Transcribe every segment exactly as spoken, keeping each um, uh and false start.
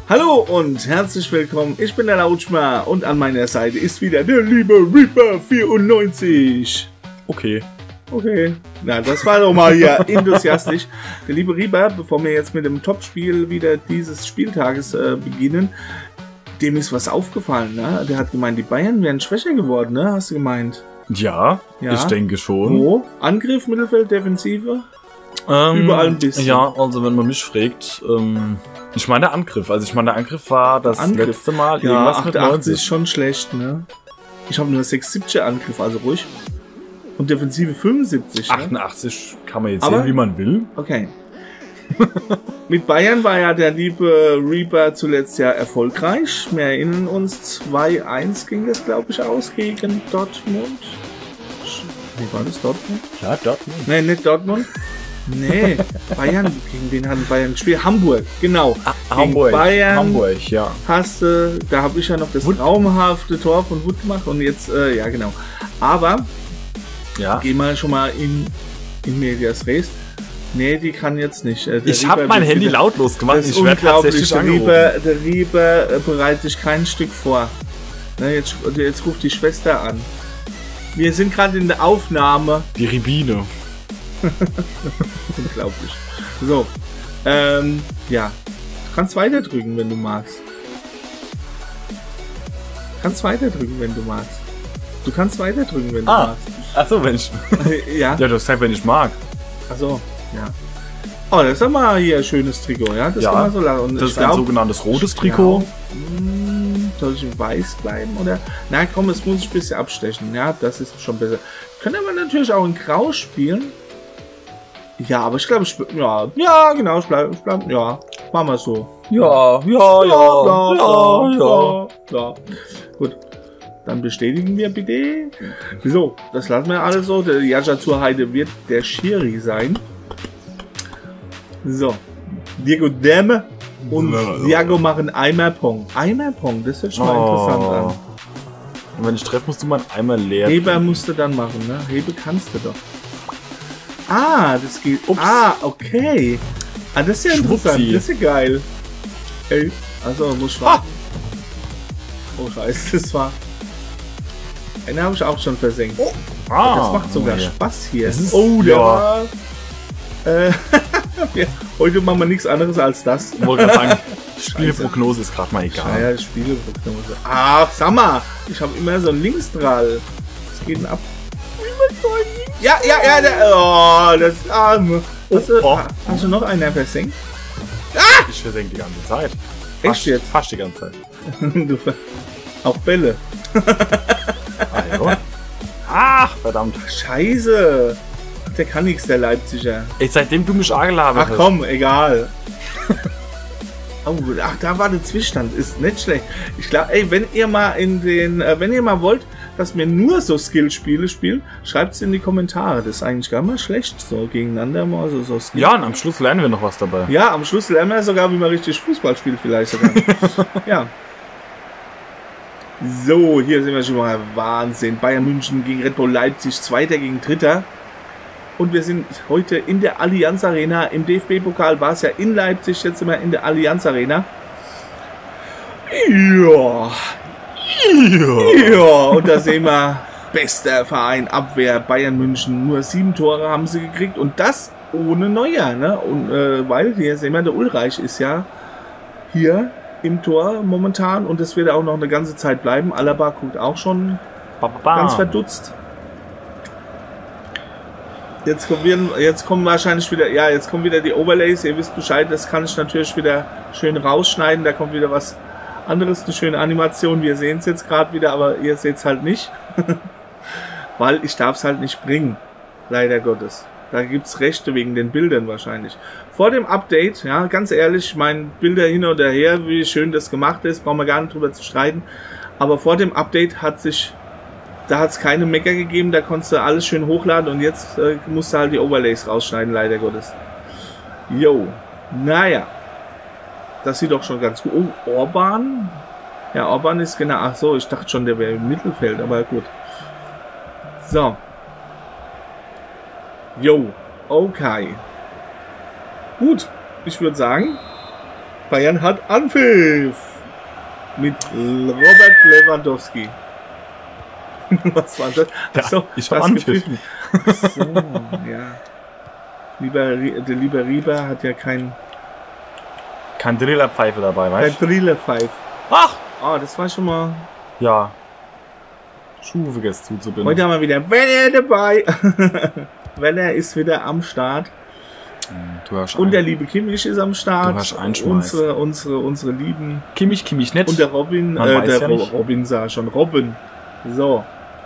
Hallo und herzlich willkommen, ich bin der Lautschmer und an meiner Seite ist wieder der liebe Reaper vierundneunzig. Okay. Okay, na das war doch mal hier enthusiastisch. Der liebe Reaper, bevor wir jetzt mit dem Topspiel wieder dieses Spieltages äh, beginnen, dem ist was aufgefallen, ne? Der hat gemeint, die Bayern wären schwächer geworden, ne? Hast du gemeint? Ja, ja. Ich denke schon. Wo? Angriff, Mittelfeld, Defensive? Ähm, Überall ein bisschen. Ja, also wenn man mich fragt, ähm, ich meine der Angriff. Also ich meine der Angriff war das Angriff. letzte Mal ja, irgendwas mit achtundachtzig ist schon schlecht, ne? Ich habe nur sechsundsiebziger Angriff, also ruhig. Und Defensive fünfundsiebzig. Ne? achtundachtzig kann man jetzt Aber, sehen, wie man will. Okay. Mit Bayern war ja der liebe Reaper zuletzt ja erfolgreich. Wir erinnern uns, zwei eins ging das, glaube ich, aus gegen Dortmund. Wie war das, Dortmund? Ja, Dortmund. Nee, nicht Dortmund. Nee, Bayern, gegen wen hat Bayern gespielt? Hamburg, genau. Ah, Hamburg, Bayern Hamburg, ja. Hast du, da habe ich ja noch das Wood. traumhafte Tor von Wood gemacht und jetzt, äh, ja genau. Aber, ja. Geh mal schon mal in, in Medias Res. Nee, die kann jetzt nicht. Der ich habe mein Handy wieder lautlos gemacht. Ich werde tatsächlich der Reaper, der Reaper äh, bereitet sich kein Stück vor. Na, jetzt, jetzt ruft die Schwester an. Wir sind gerade in der Aufnahme. Die Ribine. Unglaublich. So. Ähm, ja. Du kannst weiter drücken, wenn du magst. Du kannst weiter drücken, wenn du magst. Du kannst weiter drücken, wenn du ah. magst. Achso, wenn ich. ja. Ja, du hast gesagt, wenn ich mag. Achso, ja. Oh, das ist doch mal hier ein schönes Trikot, ja? Das ja, kann man so lange. Und das ist glaub, ein sogenanntes rotes Trikot. Hm, soll ich in weiß bleiben, oder? Na komm, es muss ich ein bisschen abstechen, ja? Das ist schon besser. Können wir natürlich auch in grau spielen. Ja, aber ich glaube, ich ja, ja, genau, ich bleibe, ich bleib, ja, machen wir so. Ja, ja, ja, ja, ja, ja, ja. Gut, dann bestätigen wir bitte. So, das lassen wir alles so. Der Jascha zur Heide wird der Schiri sein. So, Diego Dämme und Diago machen Eimerpong. Eimerpong, das hört schon mal oh. interessant an. Und wenn ich treffe, musst du mal einen Eimer leer. Hebe musst du dann machen, ne? Hebe kannst du doch. Ah, das geht. Ups. Ah, okay. Ah, das ist ja interessant. Schwupsi. Das ist ja geil. Ey. Also, muss ich warten. Ah. Oh, scheiße, das war. Einen habe ich auch schon versenkt. Oh. Ah, das macht sogar oh, ja. Spaß hier. Das ist, oh, der ja. war. Äh, ja, heute machen wir nichts anderes als das. Ich wollte gerade sagen, Spielprognose ist gerade mal egal. Ja, Spielprognose. Ach, sag mal. Ich habe immer so einen Linksdrall. Was geht denn ab? Ja, ja, ja, der, oh, das arme. Hast du, oh. hast du noch einen versenkt? Ah! Ich versenke die ganze Zeit. Echt fast, jetzt? Fast die ganze Zeit. du auch Bälle. ah, Ach, verdammt. Scheiße. Der kann nichts, der Leipziger. Ey, seitdem du mich angelabert hast. Ach komm, egal. Oh, ach, da war der Zwischenstand. Ist nicht schlecht. Ich glaube, ey, wenn ihr mal in den, äh, wenn ihr mal wollt, dass wir nur so Skill-Spiele spielen, schreibt es in die Kommentare. Das ist eigentlich gar mal schlecht, so gegeneinander mal so, so Skill. Ja, und am Schluss lernen wir noch was dabei. Ja, am Schluss lernen wir sogar, wie man richtig Fußball spielt, vielleicht sogar. ja. So, hier sind wir schon mal. Wahnsinn. Bayern München gegen Red Bull Leipzig, Zweiter gegen Dritter. Und wir sind heute in der Allianz Arena. Im D F B-Pokal war es ja in Leipzig, jetzt sind wir in der Allianz Arena. Ja. Ja. Ja, und da sehen wir, bester Verein, Abwehr, Bayern München. Nur sieben Tore haben sie gekriegt und das ohne Neuer. Ne? Und, äh, weil hier sehen wir, der Ulreich ist ja hier im Tor momentan und das wird auch noch eine ganze Zeit bleiben. Alaba guckt auch schon ba, ba, ba. ganz verdutzt. Jetzt kommen, wir, jetzt kommen wahrscheinlich wieder, ja, jetzt kommen wieder die Overlays. Ihr wisst Bescheid, das kann ich natürlich wieder schön rausschneiden. Da kommt wieder was anderes, eine schöne Animation. Wir sehen es jetzt gerade wieder, aber ihr seht es halt nicht. Weil ich darf es halt nicht bringen. Leider Gottes. Da gibt es Rechte wegen den Bildern wahrscheinlich. Vor dem Update, ja, ganz ehrlich, ich meine, Bilder hin oder her, wie schön das gemacht ist, brauchen wir gar nicht drüber zu streiten. Aber vor dem Update hat sich, da hat es keine Mecker gegeben, da konntest du alles schön hochladen und jetzt äh, musst du halt die Overlays rausschneiden, leider Gottes. Jo, naja. Das sieht doch schon ganz gut. Oh, Orban? Ja, Orban ist genau, ach so, ich dachte schon, der wäre im Mittelfeld, aber gut. So. Jo, okay. Gut, ich würde sagen, Bayern hat Anpfiff. Mit Robert Lewandowski. Was war das? Achso, ja, ich hab Anpfiff. So, ja. Lieber, der lieber Rieber hat ja kein... Kein Drillerpfeife dabei, weißt du? Kein Drillerpfeife. Ach! Ah, das war schon mal... Ja. Schuhe vergessen zuzubinden. Heute haben wir wieder Werner dabei. Werner ist wieder am Start. Du hast und der liebe Kimmich ist am Start. Du hast einen unsere, unsere, unsere lieben... Kimmich, Kimmich nicht. Und der Robin, äh, der ja Ro Robin sah schon. Robin. So.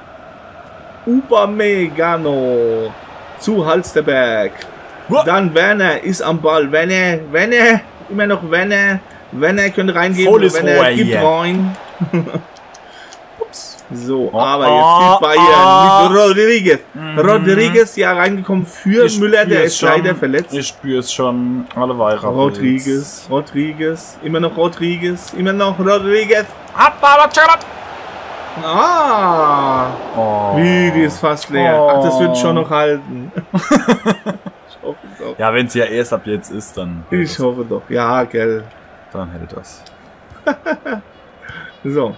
Upamecano zu Halsterberg. What? Dann Werner ist am Ball. Werner, Werner, immer noch Werner. Werner könnte reingehen. Volles Werner Rohr, gibt yeah. rein. So, oh, aber oh, jetzt die Bayern oh. mit Rodriguez. Mhm. Rodriguez ja reingekommen für ich Müller, der ist schon, leider verletzt. Ich spüre es schon alle Weihraben. Rodriguez, Rodriguez, immer noch Rodriguez, immer noch Rodriguez. Ah! Oh. Wie, die ist fast leer. Oh. Ach, das wird schon noch halten. Ich hoffe doch. Ja, wenn es ja erst ab jetzt ist, dann... Ich hoffe doch. Ja, gell. Dann hätte das. So.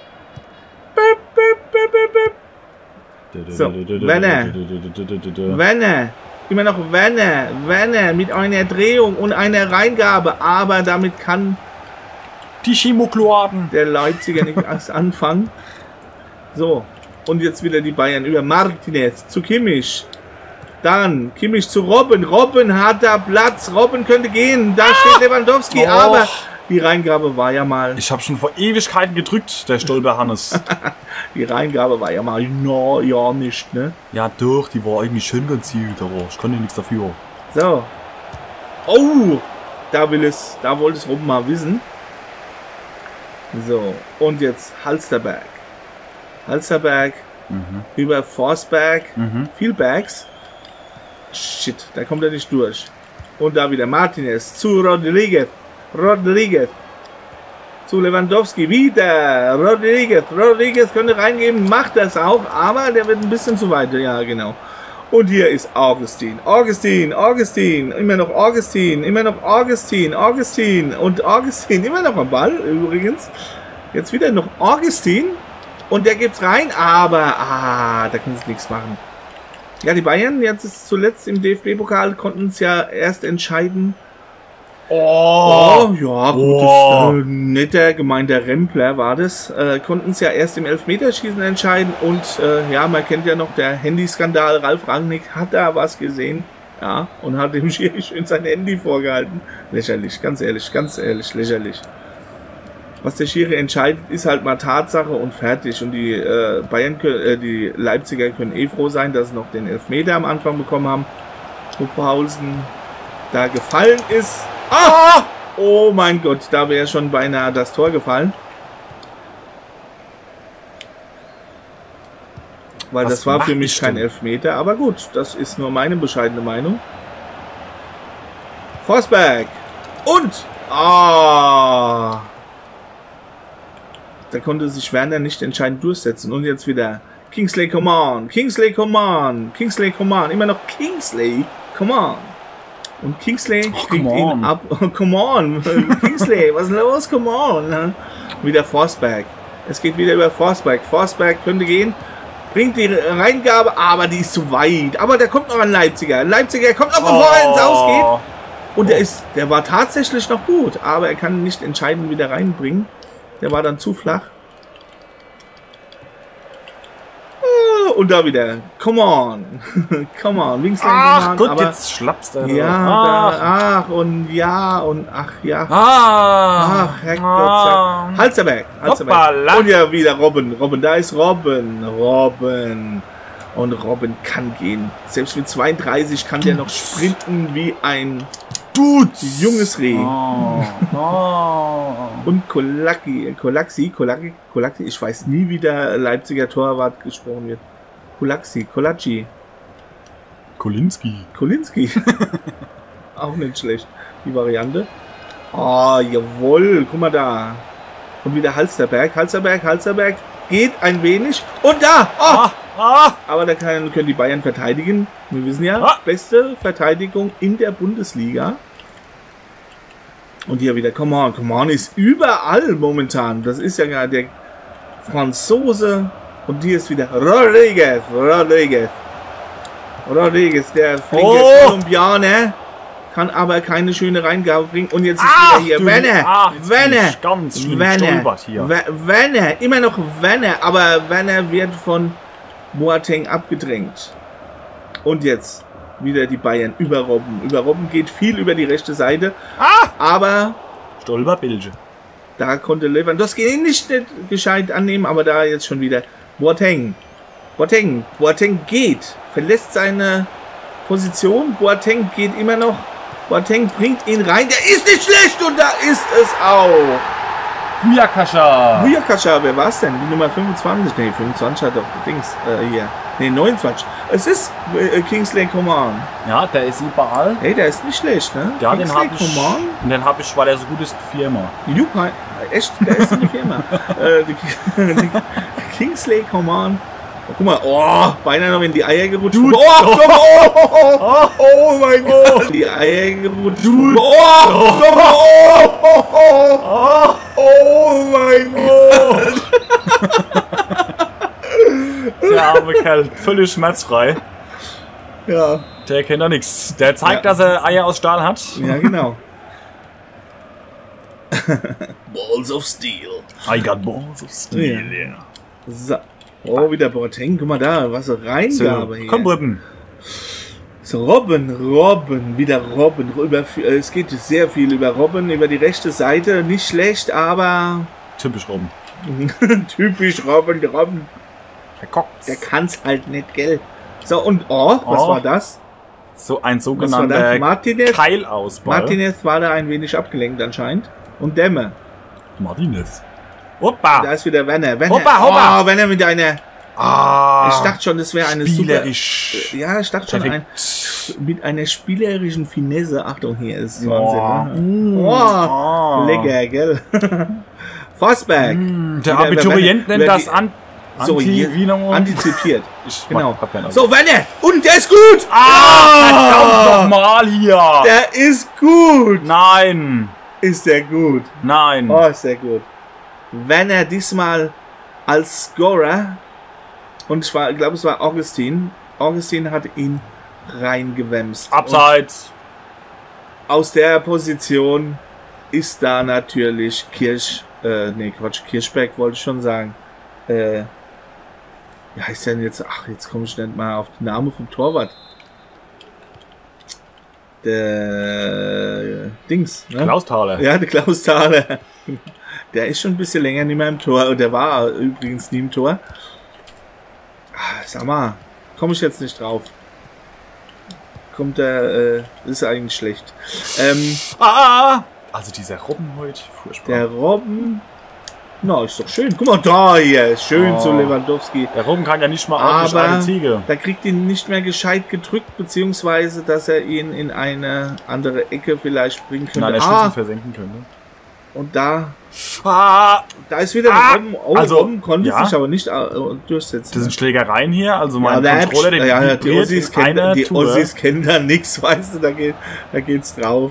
So, Werner. Werner. Immer noch Werner. Werner mit einer Drehung und einer Reingabe. Aber damit kann die Chemokloaden der Leipziger nicht erst anfangen. So. Und jetzt wieder die Bayern über Martinez zu Kimmich. Dann Kimmich zu Robben. Robben hat da Platz. Robben könnte gehen. Da ah! steht Lewandowski. Oh. Aber die Reingabe war ja mal... Ich habe schon vor Ewigkeiten gedrückt, der Stolper Hannes. Die Reingabe war ja mal... No, ja, nicht, ne? Ja, doch. Die war eigentlich schön gezielt, aber ich konnte nichts dafür. So. Oh! Da will es... Da wollte es Robben mal wissen. So. Und jetzt Halsterberg. Halsterberg. Mhm. Über Forsberg. Mhm. Viel Bags. Shit, da kommt er nicht durch. Und da wieder Martinez zu Rodriguez. Rodriguez. Zu Lewandowski. Wieder. Rodriguez. Rodriguez könnte reingeben. Macht das auch. Aber der wird ein bisschen zu weit. Ja, genau. Und hier ist Augustin. Augustin. Augustin. Immer noch Augustin. Immer noch Augustin. Augustin. Und Augustin immer noch am Ball. Übrigens. Jetzt wieder noch Augustin. Und der gibt's rein. Aber, ah, da können sie nichts machen. Ja, die Bayern, jetzt ist zuletzt im D F B-Pokal, konnten es ja erst entscheiden. Oh, oh ja, gut, oh. Das, äh, netter, gemeinter Rempler war das. Äh, konnten es ja erst im Elfmeterschießen entscheiden. Und äh, ja, man kennt ja noch der Handyskandal. Ralf Rangnick hat da was gesehen. Ja, und hat dem Schiri schön sein Handy vorgehalten. Lächerlich, ganz ehrlich, ganz ehrlich, lächerlich. Was der Schiri entscheidet, ist halt mal Tatsache und fertig. Und die äh, Bayern, äh, die Leipziger können eh froh sein, dass sie noch den Elfmeter am Anfang bekommen haben. Wo Paulsen da gefallen ist. Ah! Oh mein Gott, da wäre schon beinahe das Tor gefallen. Weil Was das war für mich kein Elfmeter. Aber gut, das ist nur meine bescheidene Meinung. Forsberg. Und... Ah... Da konnte sich Werner nicht entscheidend durchsetzen. Und jetzt wieder Kingsley, come on. Kingsley, come on. Kingsley, come on. Immer noch Kingsley, come on. Und Kingsley oh, kriegt ihn ab. Oh, come on. Kingsley, was ist los? Come on. Wieder Forsberg. Es geht wieder über Forsberg. Forsberg könnte gehen. Bringt die Reingabe, aber die ist zu weit. Aber da kommt noch ein Leipziger. Ein Leipziger kommt noch, bevor oh. er ins Aus geht. Und der, ist, der war tatsächlich noch gut. Aber er kann nicht entscheidend wieder reinbringen. Der war dann zu flach. Und da wieder. Come on. Come on. Links ach Gott, aber jetzt schlappst du. Ja, ach. Da, ach und ja und ach ja. Ah, ach, Herrgott. Ah. Halsterberg. Halsterberg. Und ja wieder Robben. Robben, da ist Robben. Robben. Und Robben kann gehen. Selbst mit zweiunddreißig kann der noch sprinten wie ein... Dude. Junges Reh. Oh. Oh. Und Kolacki, Kolaxi, Kolacki, Kolacki, ich weiß nie, wie der Leipziger Torwart gesprochen wird. Kolaxi, Kolacci. Kolinski. Kolinski. Auch nicht schlecht, die Variante. Oh, jawohl, guck mal da. Und wieder Halsterberg, Halsterberg, Halsterberg. Geht ein wenig. Und da! Oh. Ah, ah. Aber da kann, können die Bayern verteidigen. Wir wissen ja, ah. beste Verteidigung in der Bundesliga. Und hier wieder Coman. Coman ist überall momentan. Das ist ja gerade der Franzose. Und hier ist wieder Rodriguez. Rodriguez. Rodriguez, der flinke Oh. Kolumbianer. Kann aber keine schöne Reingabe bringen. Und jetzt ist Ach, wieder hier du- Werner. ach, jetzt bin Werner. ich ganz schlimm Werner. gestolpert hier. Wer- Werner. Immer noch Werner. Aber Werner wird von Boateng abgedrängt. Und jetzt wieder die Bayern über Robben. Über Robben geht viel über die rechte Seite. Ah! Aber Stolperbilge. da konnte Lewandowski ihn nicht, nicht gescheit annehmen. Aber da jetzt schon wieder Boateng. Boateng. Boateng geht. Verlässt seine Position. Boateng geht immer noch. Boateng bringt ihn rein. Der ist nicht schlecht. Und da ist es auch. Buyakasha. Buyakasha, wer war es denn? Die Nummer fünfundzwanzig? Ne, fünfundzwanzig hat doch Dings äh, hier. Ne, neunundzwanzig. Es ist äh, Kingsley Coman. Ja, der ist überall. Hey, der ist nicht schlecht, ne? Ja, den Kingsley habe ich, Coman. den hab ich, weil er so gut ist, viermal. Jupai. Echt, der ist in der Firma. äh, die, die Kingsley Coman. Oh, guck mal, oh, beinahe noch in die Eier gerutscht. Du- oh, oh, oh, oh, oh, oh mein Gott. Die Eier gerutscht. Du- oh, oh, oh, oh, oh, Oh, oh mein Gott. der arme Kerl, völlig schmerzfrei. Ja, Der kennt da nichts. Der zeigt, Ja. dass er Eier aus Stahl hat. ja, genau. Balls of Steel. I got balls of steel, yeah. So. Oh, wieder Boateng. Guck mal da, was eine Reingabe So, hier. komm, Rippen. So, Robben, Robben, wieder Robben. Über, äh, es geht sehr viel über Robben, über die rechte Seite. Nicht schlecht, aber Typisch Robben. typisch Robben. Robben, Der Cox. der kann's halt nicht, gell? So, und oh, was Oh. war das? So ein Was war sogenannter das? Martinez? Keilausball. Martinez war da ein wenig abgelenkt anscheinend. Und Dämme. Martinez. Hoppa. Da ist wieder Werner. Werner. Hoppa, hoppa. Oh, Werner mit einer... Ah. Ich dachte schon, das wäre eine Spielerisch. super... Ja, ich dachte schon, ein, Perfekt. mit einer spielerischen Finesse. Achtung, hier ist Oh. Wahnsinn. Ne? Mm. Oh, Oh. lecker, gell? Forsberg. Mm, Der Wieder Abiturient über- nennt über das die- an So, Anti hier, wie nochmal? antizipiert. Ich Genau. hab keinen So, Werner. Und der ist gut. Ah, verdammt nochmal hier. Der ist gut. Nein. Ist der gut. Nein. Oh, ist der gut. Werner diesmal als Scorer. Und ich, war, ich glaube, es war Augustin. Augustin hat ihn reingewämst. Abseits. Und aus der Position ist da natürlich Kirsch, äh, nee, Quatsch, Kirschberg wollte ich schon sagen. Äh, wie heißt der denn jetzt? Ach, jetzt komme ich nicht mal auf den Namen vom Torwart. Der Dings, ne? Klaus Thaler. Ja, der Klaus Thaler. Der ist schon ein bisschen länger nicht mehr im Tor. Und der war übrigens nie im Tor. Ah, sag mal, komme ich jetzt nicht drauf. Kommt der, äh, ist eigentlich schlecht. Ähm, Ah. Also dieser Robben heute. Furchtbar. der Robben. Na, ist doch schön. Guck mal da hier. Schön Oh. zu Lewandowski. Der Robben kann ja nicht mal ordentlich Aber eine Ziege. da kriegt ihn nicht mehr gescheit gedrückt, beziehungsweise dass er ihn in eine andere Ecke vielleicht bringen könnte. Nein, der ah, Schlüssel versenken könnte. und da, Ah. da ist wieder Ah, der Robben. Oh, also, Robben konnte ja. sich aber nicht äh, durchsetzen. Das sind Schlägereien hier. Also mein ja, der Controller, der ja, ja, die vibriert Ossis in kennen, einer die Tour. Ossis kennen da nichts, weißt du, da, geht, da geht's drauf.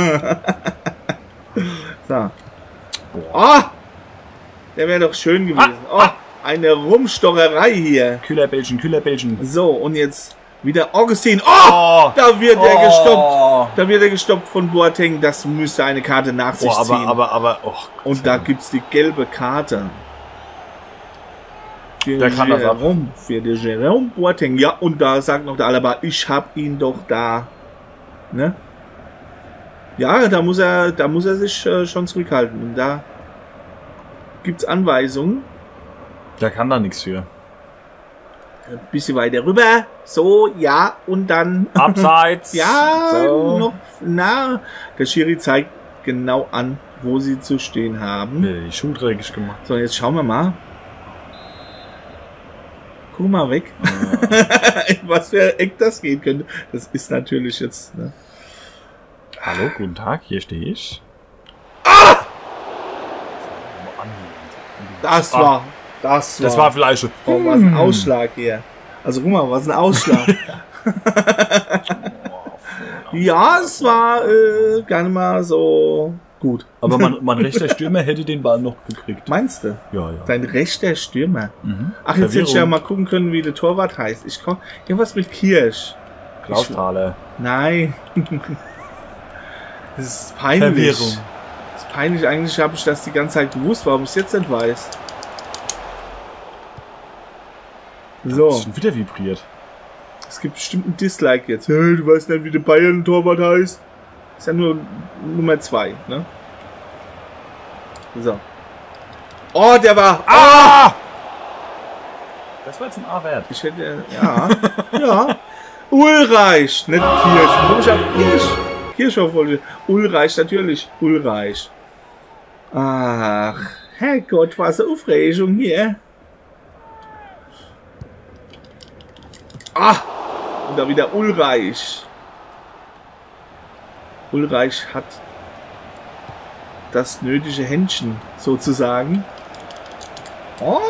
So. Ah! Der wäre doch schön gewesen. Oh, eine Rumstocherei hier. Kühlerbällchen, Kühlerbällchen. So, und jetzt wieder Augustin. Oh! Oh. Da wird er gestoppt. Oh. Da wird er gestoppt von Boateng. Das müsste eine Karte nach sich Oh, ziehen. aber, aber, aber, oh, und da gibt's die gelbe Karte. Für Der kann das ab. Jerome, für den Jerome Boateng. Ja, und da sagt noch der Alaba, ich hab ihn doch da. Ne? Ja, da muss er, da muss er sich äh, schon zurückhalten. Und da gibt's Anweisungen. der kann da nichts für. Ein bisschen weiter rüber. So, ja, und dann. Abseits. Ja, So. noch. Na, der Schiri zeigt genau an, wo sie zu stehen haben. Nee, die Schuhe dreckig gemacht. So, jetzt schauen wir mal. Guck mal weg. Was für Eck das gehen könnte. Das ist natürlich jetzt. Ne? Hallo, guten Tag, hier stehe ich. Das Ah. war. Das war. Das war vielleicht so. oh, was ein Ausschlag hier. Also guck mal, was ein Ausschlag. Ja, es war äh, gar nicht mal so Gut. Aber mein, mein rechter Stürmer hätte den Ball noch gekriegt. Meinst du? Ja, ja. Dein rechter Stürmer. Mhm. Ach, jetzt hätte ich ja mal gucken können, wie der Torwart heißt. Ich komm, irgendwas mit Kirsch. Klaus Thaler. Nein. Das ist peinlich. Verwirrung. Das ist peinlich. Eigentlich habe ich das die ganze Zeit gewusst, warum ich es jetzt nicht weiß. So. Das ist schon wieder vibriert. Es gibt bestimmt einen Dislike jetzt. Hey, du weißt nicht, wie der Bayern-Torwart heißt. Ist ja nur Nummer zwei, ne? So. Oh, der war... Ah! Das war jetzt ein A-Wert. Ich hätte... Ja. Ja. Ulreich. Nicht Kirsch. Warum ich auf Kirsch? Kirschhoff wollte... Ulreich, natürlich. Ulreich. Ach. Herrgott, was eine Aufregung hier. Ah! Und da wieder Ulreich. Ulreich hat das nötige Händchen, sozusagen. Oh!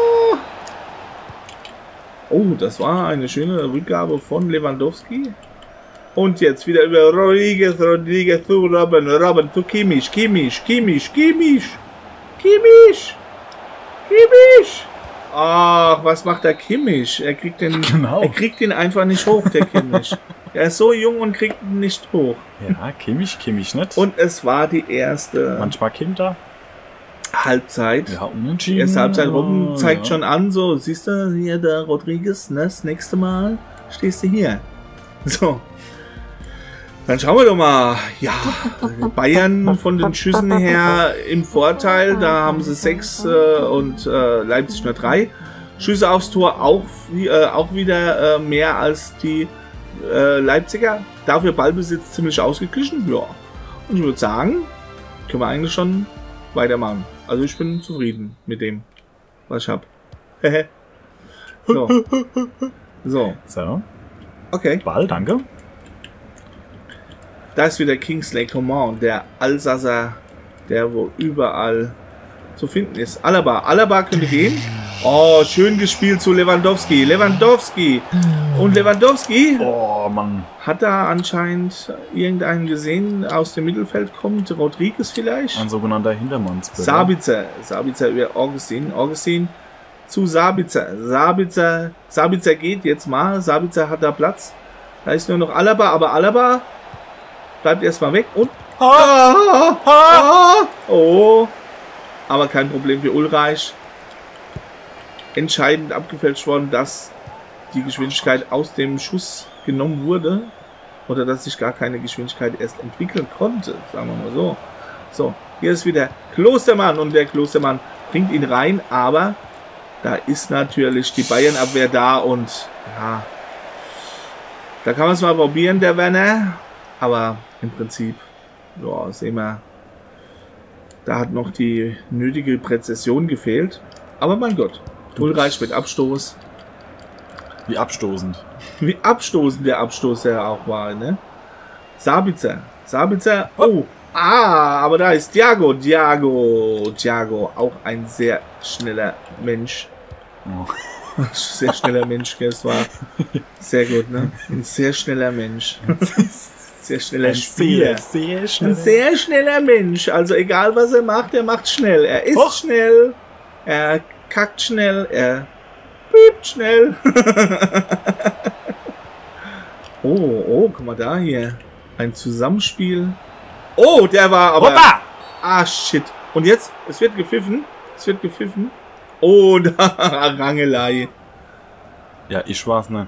Oh, das war eine schöne Rückgabe von Lewandowski. Und jetzt wieder über Rodriguez, Rodriguez zu Robben, Robben zu Kimmich, Kimmich, Kimmich, Kimmich, Kimmich, Kimmich. Ach, was macht der Kimmich? Er kriegt den, Genau. er kriegt ihn einfach nicht hoch, der Kimmich. Er ist so jung und kriegt ihn nicht hoch. Ja, Kimmich, Kimmich nicht. Und es war die erste manchmal Kim da. Halbzeit. Ja, Die unentschieden. erste Halbzeit Robben zeigt ja. schon an, so, siehst du, hier der Rodriguez, ne, das nächste Mal stehst du hier. So. Dann schauen wir doch mal. Ja, Bayern von den Schüssen her im Vorteil. Da haben sie sechs äh, und äh, Leipzig nur drei. Schüsse aufs Tor auch, äh, auch wieder äh, mehr als die äh, Leipziger. Dafür Ballbesitz ziemlich ausgeglichen. Ja. Und ich würde sagen, können wir eigentlich schon weitermachen. Also ich bin zufrieden mit dem, was ich habe. so. So. So. Okay. Ball, danke. Da ist wieder Kingsley Coman, der Alsasser, der wo überall zu finden ist. Alaba, Alaba könnte gehen. Oh, schön gespielt zu Lewandowski. Lewandowski. Und Lewandowski Oh, Mann. hat da anscheinend irgendeinen gesehen, aus dem Mittelfeld kommt. Rodriguez vielleicht. Ein sogenannter Hintermannsböller. Sabitzer. Sabitzer über Augustin. Augustin zu Sabitzer. Sabitzer. Sabitzer geht jetzt mal. Sabitzer hat da Platz. Da ist nur noch Alaba, aber Alaba bleibt erstmal weg und. Ah, ah, oh. Aber kein Problem für Ulreich. Entscheidend abgefälscht worden, dass die Geschwindigkeit aus dem Schuss genommen wurde. Oder dass sich gar keine Geschwindigkeit erst entwickeln konnte. Sagen wir mal so. So, hier ist wieder Klostermann. Und der Klostermann bringt ihn rein. Aber da ist natürlich die Bayern-Abwehr da. Und ja, da kann man es mal probieren, der Werner. Aber im Prinzip, ja, sehen wir, da hat noch die nötige Präzision gefehlt. Aber mein Gott, Ulreich mit Abstoß. Wie abstoßend. Wie abstoßend der Abstoß der auch war, ne? Sabitzer. Sabitzer. Oh. Ah, aber da ist Thiago. Thiago. Thiago. Auch ein sehr schneller Mensch. Oh. Sehr schneller Mensch, das war sehr gut, ne? Ein sehr schneller Mensch. Sehr schneller Ein Spieler. Sehr, sehr Ein schnell. sehr schneller Mensch. Also egal was er macht, er macht schnell. Er ist Och. schnell. Er kackt schnell. Er piept schnell. oh, oh, guck mal da hier. Ein Zusammenspiel. Oh, der war aber... Hoppa! Ah, shit. Und jetzt, es wird gepfiffen. Es wird gepfiffen. Oh, da, Rangelei. Ja, ich war's, ne?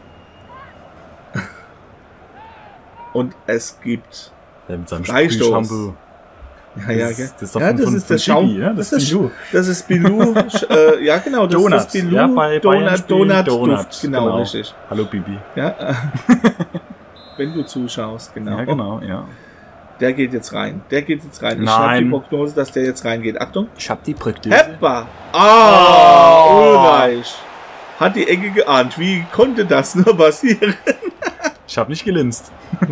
Und es gibt Der mit seinem Freistoß. Sprühshampoo. Ja, ja, Das gell? ist- das ist doch ja, von- das von- ist von das Schaum. Bibi, ja? Das, Das ist Bilou. das ist Bilou. äh, ja, genau, das Donut. ist das Bilou. Ja, bei Bayern Donut, spielen Donut, Donut. Duft. Genau, Genau. richtig. Hallo, Bibi. Ja, äh, wenn du zuschaust, genau. Ja, genau, ja. Der geht jetzt rein. Der geht jetzt rein. Ich Nein. habe die Prognose, dass der jetzt reingeht. Achtung. Ich hab die Brücke. Heppa. Ah, Oh. Ulreich. Hat die Ecke geahnt. Wie konnte das nur passieren? Ich hab nicht gelinst.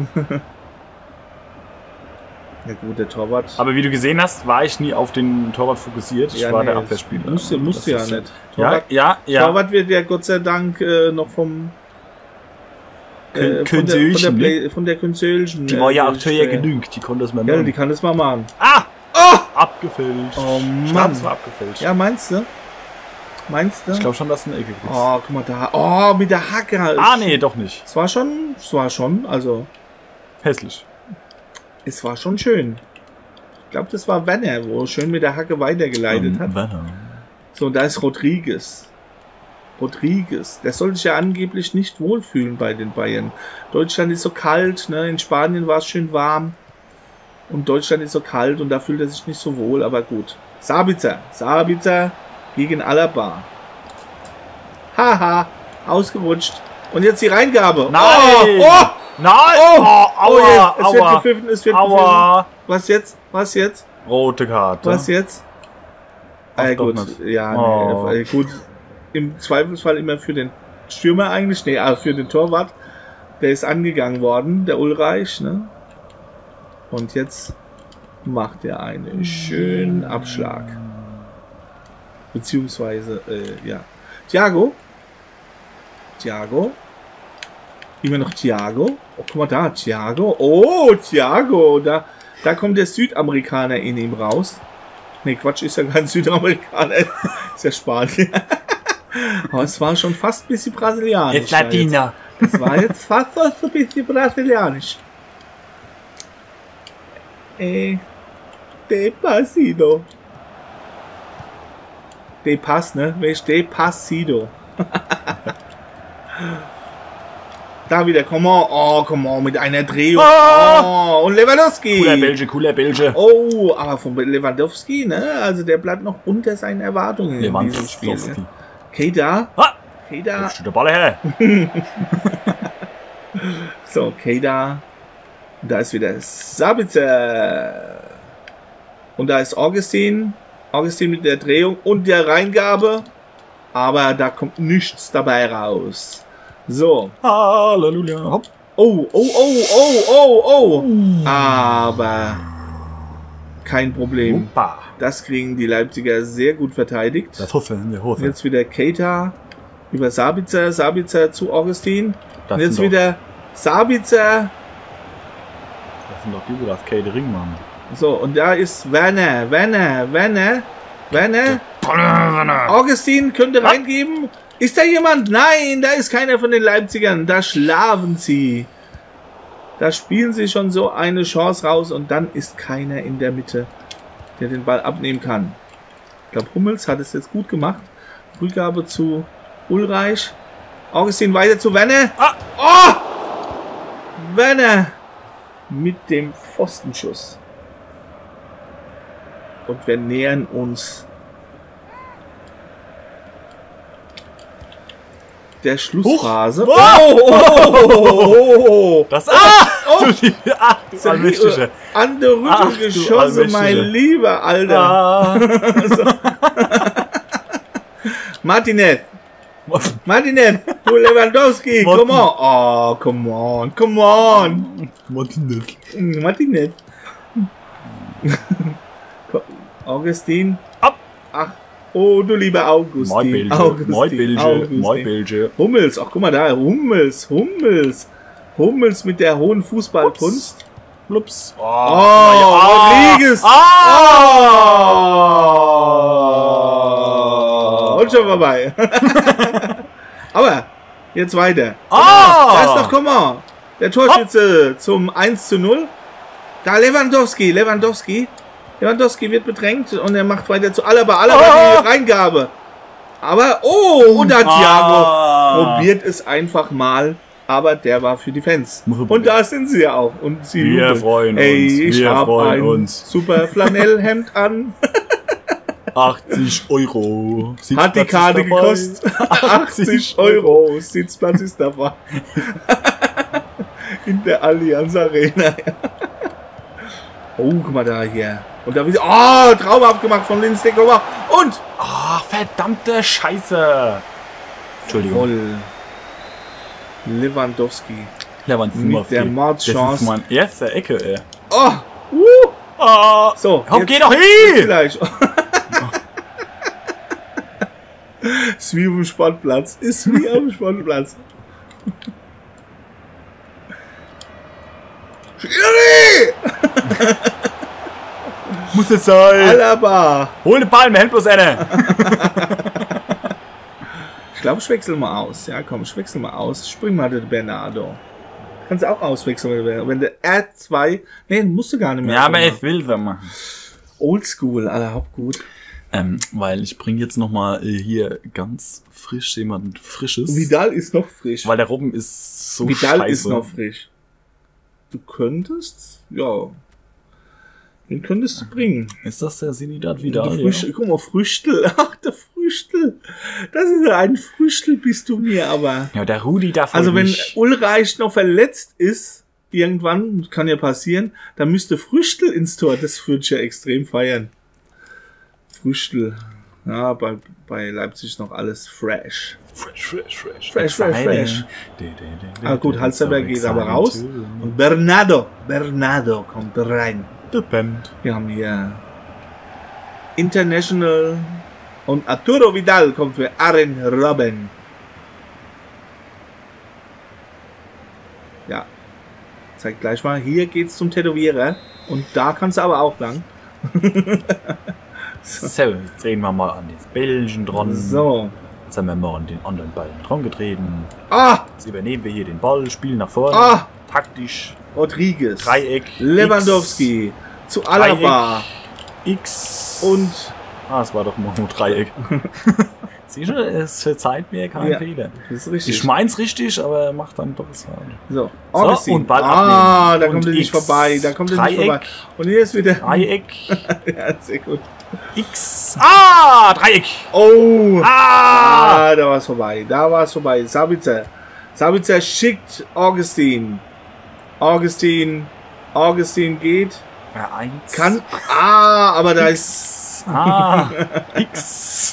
Ja gut, der Torwart. Aber wie du gesehen hast, war ich nie auf den Torwart fokussiert. Ich Ja, war nee, der das Abwehrspieler. musste- musste Das ja ist- nicht. Ja, Torwart- ja, ja. Torwart wird ja Gott sei Dank äh, noch vom äh, von, der, Kön- von, der Könzölchen, Play, von der Könzölchen. Die war ja äh, auch teuer äh, genug. Die konnte das mal Ja, machen. die kann das mal machen. Ah! abgefälscht. Oh Ich glaub, Mann. es war abgefälscht. Ja, meinst du? Meinst du? Ich glaube schon, dass du eine Ecke kriegst. Oh, guck mal da. Oh, mit der Hacke. Ah, nee, doch nicht. Es war schon, es war schon, also, Hässlich. es war schon schön. Ich glaube, das war Werner, wo er schön mit der Hacke weitergeleitet hat. Werner. So, da ist Rodriguez. Rodriguez. Der soll sich ja angeblich nicht wohlfühlen bei den Bayern. Deutschland ist so kalt, ne? In Spanien war es schön warm. Und Deutschland ist so kalt und da fühlt er sich nicht so wohl, aber gut. Sabitzer. Sabitzer gegen Alaba. Haha, ausgerutscht. Und jetzt die Reingabe. Nein! Oh, oh, Nein! oh, Oh, oh, aua, jetzt. Es wird aua, gepfiffen, es wird aua. gepfiffen. Was jetzt? Was jetzt? Rote Karte. Was jetzt? Ach, äh, doch gut. nicht. Ja, Oh. nee, äh, gut. Im Zweifelsfall immer für den Stürmer eigentlich. Nee, also für den Torwart. Der ist angegangen worden, der Ulreich, ne? Und jetzt macht er einen schönen Abschlag. Beziehungsweise, äh, ja. Thiago. Thiago. Immer noch Thiago. Oh, guck mal da, Thiago. Oh, Thiago. Da, da kommt der Südamerikaner in ihm raus. Ne, Quatsch, ist ja kein Südamerikaner. Ist ja Spanier. Aber es war schon fast ein bisschen brasilianisch. Jetzt Latina. Es war jetzt fast so ein bisschen brasilianisch. Eh, de Pasido. De Pass, ne? Wer ist De Pasido? Da wieder, come on. Oh, come on, mit einer Drehung. Oh, und Lewandowski. Cooler Belge, cooler Belge. Oh, aber von Lewandowski, ne? Also der bleibt noch unter seinen Erwartungen in diesem Spiel. Lewandowski. Ne? Keita. Ah! Keita. Steht der Ball her. So, Keita. Da ist wieder Sabitzer. Und da ist Augustin. Augustin mit der Drehung und der Reingabe. Aber da kommt nichts dabei raus. So. Halleluja. Hopp. Oh, oh, oh, oh, oh, oh. Aber kein Problem. Opa. Das kriegen die Leipziger sehr gut verteidigt. Das Hoffe in der Hose. Jetzt wieder Keita über Sabitzer. Sabitzer zu Augustin. Das Und jetzt sind doch- wieder Sabitzer. Das sind doch die, wo das Catering machen. So, und da ist Werner. Werner, Werner, Werner. Augustin könnte reingeben. Ist da jemand? Nein, da ist keiner von den Leipzigern. Da schlafen sie. Da spielen sie schon so eine Chance raus und dann ist keiner in der Mitte, der den Ball abnehmen kann. Ich glaube, Hummels hat es jetzt gut gemacht. Rückgabe zu Ulreich. Augustin weiter zu Werner. Ah. Oh! Werner mit dem Pfostenschuss. Und wir nähern uns der Schlussphase. Huch. Oh, oh, oh, oh, oh. Das Ah! Oh. Du, die, ach, du Allmächtige. An der Ach, Rücken du geschossen, mein Allmächtige. lieber Alter. Ah. Martinez. Martinez. Du Lewandowski. Martin. Come on. Oh, come on. Come on. Martinez. Martinez. Augustin. Ab. Ach. Oh, du lieber Augustin. Moi Belge. Augustin. Moi Belge. Augustin. Moi Belge. Hummels. Ach, guck mal da. Hummels. Hummels. Hummels mit der hohen Fußballkunst. Ups. Oh, Oh, Rodriguez. Ah! Und schon vorbei. Aber jetzt weiter. Ah! Da ist doch, komm mal, der Torschütze zum eins zu null. Da Lewandowski, Lewandowski. Lewandowski wird bedrängt und er macht weiter zu Alaba. Alaba Ah! die Reingabe. Aber, oh, und da Thiago Ah! probiert es einfach mal. Aber der war für die Fans. Und da sind sie ja auch. Und sie Wir jubeln. freuen Ey, uns. ich Wir hab freuen ein uns. super Flanellhemd an. achtzig Euro. Hat die Sitzplatz Karte ist dabei. gekostet. achtzig Euro. Sitzplatz ist dabei. In der Allianz Arena. Oh, guck mal da hier. Und da wieder. Oh, traumhaft gemacht von Linz Dekowa. Und. Ah, verdammte Scheiße. Entschuldigung. Voll. Lewandowski. Lewandowski. der Mordschance. Das ist mein erster Ecke, ey. Oh. Uh. Ah. So. Hopp, jetzt- geh doch hin! Vielleicht. Ist wie auf dem Sportplatz. Ist wie auf dem Sportplatz. Schiri! muss es sein. Alaba. Hol den Ball, mir hält bloß eine. Ich glaube, ich wechsle mal aus. Ja, komm, ich wechsle mal aus. Spring mal den Bernardo. Kannst du auch auswechseln, wenn der R zwei... Nee, musst du gar nicht mehr. Ja, aber ich will wenn machen. Oldschool, aller Hauptgut. Ähm, weil ich bringe jetzt nochmal äh, hier ganz frisch jemand Frisches. Vidal ist noch frisch. Weil der Robben ist so Vidal scheiße. ist noch frisch. Du könntest... Ja... Den könntest du bringen. Ist das der Sinidad Vidal? Früchtel, ja. Guck mal, Früchtel. Ach, der Früchtel. Das ist ja ein Früchtel, bist du mir aber. Ja, der Rudi darf Also wenn nicht. Ulreich noch verletzt ist, irgendwann, kann ja passieren, dann müsste Früchtel ins Tor. Das würde ich ja extrem feiern. Früchtel. Ja, bei, bei Leipzig noch alles fresh. Fresh, fresh, fresh. Fresh, fresh, fresh. Ah gut, Halsterberg geht aber raus. Und Bernardo. Bernardo kommt rein. Wir haben hier International und Arturo Vidal kommt für Arjen Robben. Ja, zeig gleich mal. Hier geht's zum Tätowierer und da kannst du aber auch lang. So, jetzt drehen wir mal an das Bällchen dran. So. Jetzt haben wir mal an den anderen Ball dran getreten. Ah! Jetzt übernehmen wir hier den Ball, spielen nach vorne. Ah! Taktisch. Rodriguez. Dreieck. Lewandowski. X, zu Alaba. X. Und. Ah, es war doch nur Dreieck. Siehst du, es verzeiht mir keinen Ja, Fehler. das ist richtig. Ich mein's richtig, aber er macht dann doch es falsch. So, so und Ball ah, abnehmen. da kommt und er nicht X. vorbei. Da kommt er nicht Dreieck. vorbei. Und hier ist wieder. Dreieck. Ja, sehr gut. X. Ah, Dreieck. Oh. Ah. Ah, da war es vorbei. Da war es vorbei. Sabitzer. Sabitzer schickt Augustin. Augustin. Augustin geht. Ja, eins. Kann. Ah, aber da ist. Ah, X.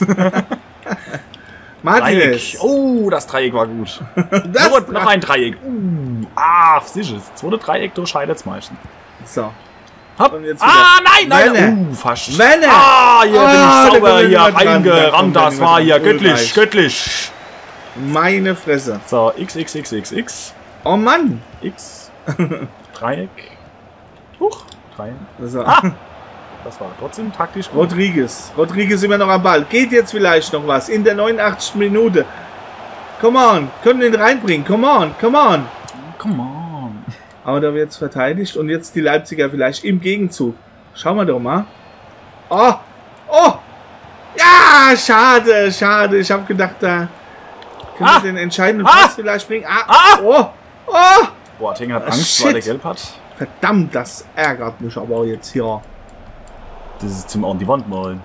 Martinez. Dreieck. Oh, das Dreieck war gut. Das noch, noch ein Dreieck. Uh, ah, sicher. Das zweite Dreieck, da scheitert es meistens. So. Hopp. Und jetzt Ah, nein, nein. Werner. Uh, fast. Werner. Ah, hier Ah, bin ich da sauber kommt er hier nicht mehr dran. Da reingerannt. kommt er Das nicht mehr war dran. hier göttlich, Ulreich. göttlich. Meine Fresse. So, X, X, X, X, X. Oh Mann. X. Dreieck. Huch. Dreieck. So. Ah. Das war trotzdem taktisch gut. Rodriguez. Rodriguez immer noch am Ball. Geht jetzt vielleicht noch was. In der neunundachtzigsten Minute. Come on. Können den reinbringen. Come on. Come on. Come on. Aber da wird es verteidigt. Und jetzt die Leipziger vielleicht im Gegenzug. Schauen wir doch mal. Oh. Oh. Ja, schade. Schade. Ich habe gedacht, da können Ah. wir den entscheidenden Ah. Pass vielleicht bringen. Ah. Ah. Oh. Oh. Boateng hat Ah, Angst, shit. weil er gelb hat. Verdammt, das ärgert mich aber jetzt hier. Das ist zum an die Wand malen.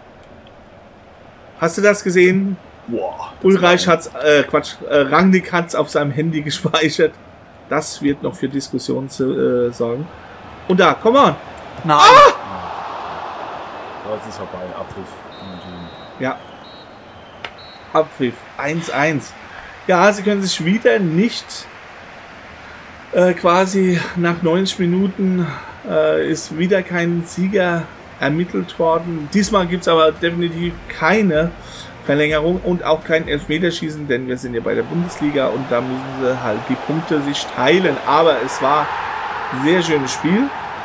Hast du das gesehen? Boah. das Ulreich war- hat's, äh, Quatsch, äh, Rangnick hat's auf seinem Handy gespeichert. Das wird noch für Diskussionen zu, äh, sorgen. Und da, come on. Nein. Ah! So, jetzt ist vorbei. Abpfiff. Ja. Abpfiff. eins eins. Ja, sie können sich wieder nicht äh, quasi nach neunzig Minuten äh, ist wieder kein Sieger ermittelt worden. Diesmal gibt es aber definitiv keine Verlängerung und auch kein Elfmeterschießen, denn wir sind ja bei der Bundesliga und da müssen sie halt die Punkte sich teilen. Aber es war ein sehr schönes Spiel.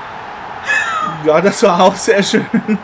Ja, das war auch sehr schön.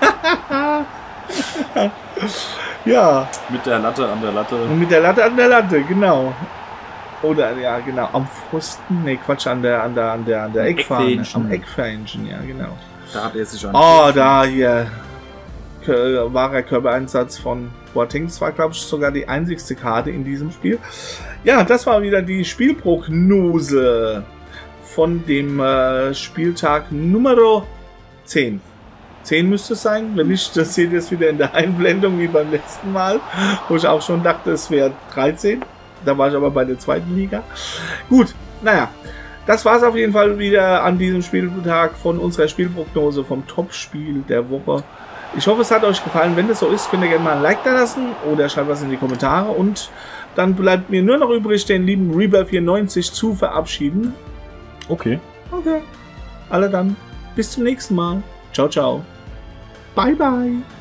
Ja. Mit der Latte an der Latte. Und mit der Latte an der Latte, genau. Oder ja, genau, am Pfosten, nee, Quatsch, an der, an der, an der, an der Eckfahne. Eckfähnchen. Am Eckfähnchen, ja, genau. Da hat er sich schon. Oh, da hier. Kö- Wahrer Körpereinsatz von Boateng. Das war, glaube ich, sogar die einzigste Karte in diesem Spiel. Ja, das war wieder die Spielprognose von dem äh, Spieltag Nummer zehn. zehn müsste es sein. Wenn nicht, das seht ihr jetzt wieder in der Einblendung wie beim letzten Mal, wo ich auch schon dachte, es wäre dreizehn. Da war ich aber bei der zweiten Liga. Gut, naja. Das war es auf jeden Fall wieder an diesem Spieltag von unserer Spielprognose vom Topspiel der Woche. Ich hoffe, es hat euch gefallen. Wenn das so ist, könnt ihr gerne mal ein Like da lassen oder schreibt was in die Kommentare. Und dann bleibt mir nur noch übrig, den lieben Reaper vierundneunzig zu verabschieden. Okay. Okay. Alle dann. Bis zum nächsten Mal. Ciao, ciao. Bye, bye.